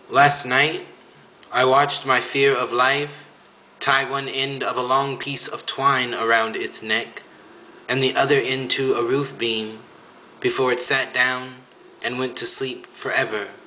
Last night, I watched my fear of life tie one end of a long piece of twine around its neck and the other end to a roof beam before it sat down and went to sleep forever.